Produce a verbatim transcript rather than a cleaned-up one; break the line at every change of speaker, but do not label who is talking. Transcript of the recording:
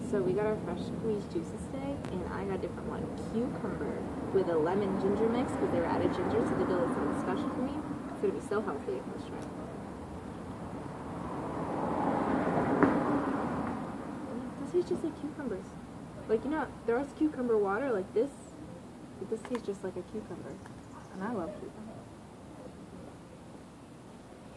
So we got our fresh squeezed juices today, and I got a different one. Cucumber with a lemon ginger mix, because they were added ginger, so they did something special for me. It's going to be so healthy. Let's try it. This tastes just like cucumbers. Like, you know, there is cucumber water like this, but this tastes just like a cucumber. And I love cucumbers.